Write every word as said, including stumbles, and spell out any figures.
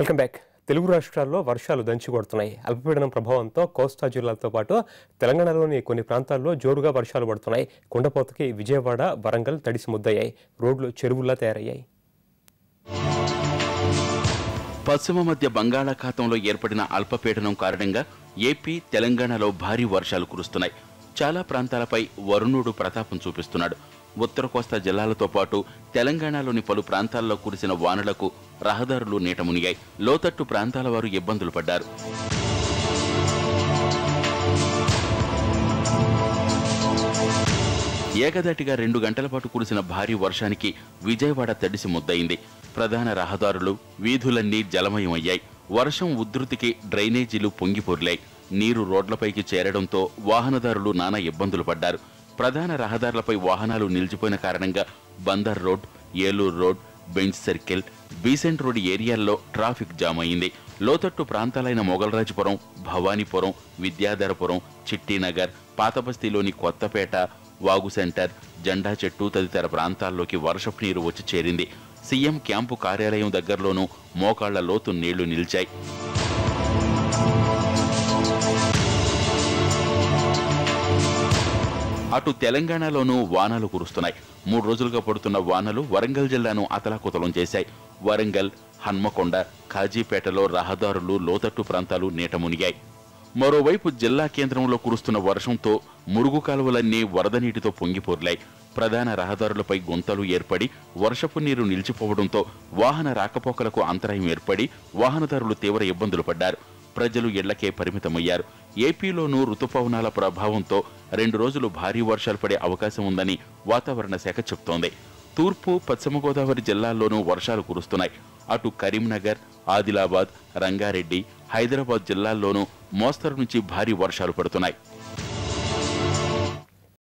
Welcome back. Telugu రాష్ట్రాల్లో వర్షాలు దంచికొడుతున్నాయి. అల్పపీడనం ప్రభావంతో కోస్తా జిల్లాలతో పాటు తెలంగాణలోని కొన్ని ప్రాంతాల్లో జోరుగా వర్షాలు పడుతున్నాయి. కుండపోతకి విజయవాడ, వరంగల్ తడిసి ముద్దయ్యాయి. రోడ్లు చెరువుల్లా తయారయ్యాయి. పశ్చిమ మధ్య బంగాళాఖాతంలో ఏర్పడిన అల్పపీడనం కారణంగా ఏపీ, తెలంగాణలో భారీ వర్షాలు కురుస్తున్నాయి. చాలా ప్రాంతాలపై వరుణుడు ప్రతాపం చూపిస్తున్నాడు. ఉత్తర కోస్తా జిల్లాలతో పాటు తెలంగాణలోని పలు ప్రాంతాల్లో కురిసిన వానలకు రహదారులు నీట మునిగాయి. లోతట్టు ప్రాంతాల వారు ఇబ్బందులు పడ్డారు. ఏకదాటిగా రెండు గంటల పాటు కురిసిన భారీ వర్షానికి విజయవాడ తడిసి ముద్దయింది. ప్రధాన రహదారులు, వీధులన్నీ జలమయమయ్యాయి. వర్షం ఉధృతికి డ్రైనేజీలు పొంగిపొర్లాయి. నీరు రోడ్లపైకి చేరడంతో వాహనదారులు నానా ఇబ్బందులు పడ్డారు. ప్రధాన రహదారులపై వాహనాలు నిలిచిపోయిన కారణంగా Bandar road, Eluru road, Benz circle, Besant road ఏరియాల్లో ట్రాఫిక్ జామ్ అయింది. లోతట్టు ప్రాంతాలైన మొగల్రాజపురం, భవానీపురం, విద్యాధరపురం, చిట్టినగర్, పాతబస్తీలోని కొత్తపేట, వాగు సెంటర్, జెండా చెట్టు తదితర ప్రాంతాల్లోకి వర్షపు నీరు వచ్చి చేరింది. సీఎం క్యాంపు కార్యాలయం దగ్గరలోనూ మోకాళ్ల లోతు నీళ్లు నిలిచాయి. అటు తెలంగాణలోనూ వానలు కురుస్తున్నాయి. మూడు రోజులుగా పడుతున్న వానలు వరంగల్ జిల్లాను అతలాకుతలం చేశాయి. వరంగల్, హన్మకొండ, కాజీపేటలో రహదారులు, లోతట్టు ప్రాంతాలు నీట మునిగాయి. మరోవైపు జిల్లా కేంద్రంలో కురుస్తున్న వర్షంతో మురుగు కాలువలన్నీ వరద నీటితో పొంగిపొర్లాయి. ప్రధాన రహదారులపై గుంతలు ఏర్పడి వర్షపు నీరు నిలిచిపోవడంతో వాహన రాకపోకలకు అంతరాయం ఏర్పడి వాహనదారులు తీవ్ర ఇబ్బందులు పడ్డారు. ప్రజలు ఇళ్లకే పరిమితమయ్యారు. ఏపీలోనూ రుతుపవనాల ప్రభావంతో రెండు రోజులు భారీ వర్షాలు పడే అవకాశం ఉందని వాతావరణ శాఖ చెబుతోంది. తూర్పు, పశ్చిమ గోదావరి జిల్లాల్లోనూ వర్షాలు కురుస్తున్నాయి. అటు కరీంనగర్, ఆదిలాబాద్, రంగారెడ్డి, హైదరాబాద్ జిల్లాల్లోనూ మోస్తరు నుంచి భారీ వర్షాలు పడుతున్నాయి.